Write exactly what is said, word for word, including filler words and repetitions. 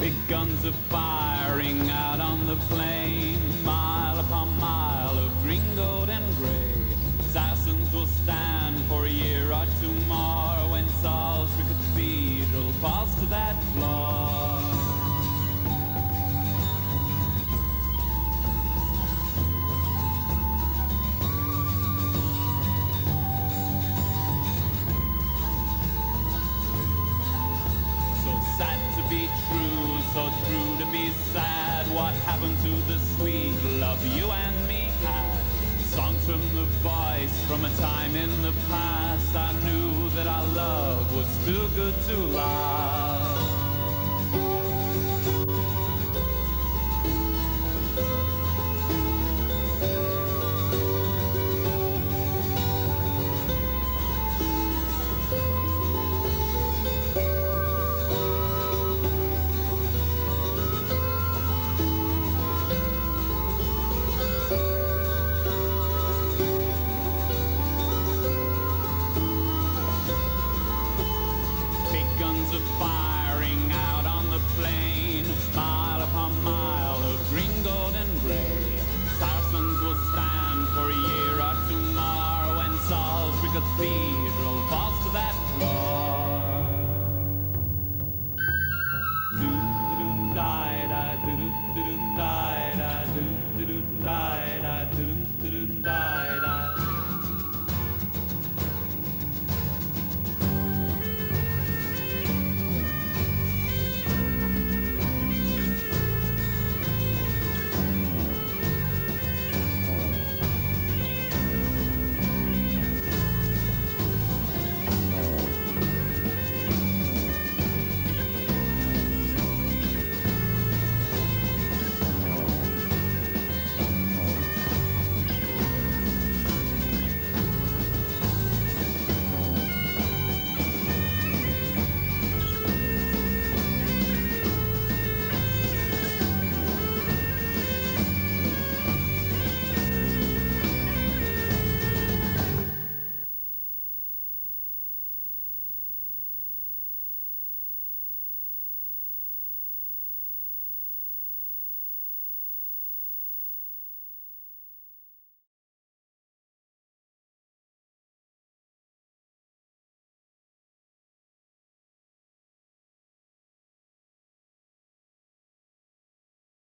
Big guns are firing out on the plain, mile upon mile of green, gold and grey. Saracens will stand for a year or two more when Salisbury Cathedral falls to that floor. So sad to be true, so true to be sad. What happened to the sweet love you and me had? Songs from the voice from a time in the past. I knew that our love was too good to last. Firing out on the plain, mile upon mile of green, gold and grey. Saracens will stand for a year or two more when Salisbury Cathedral falls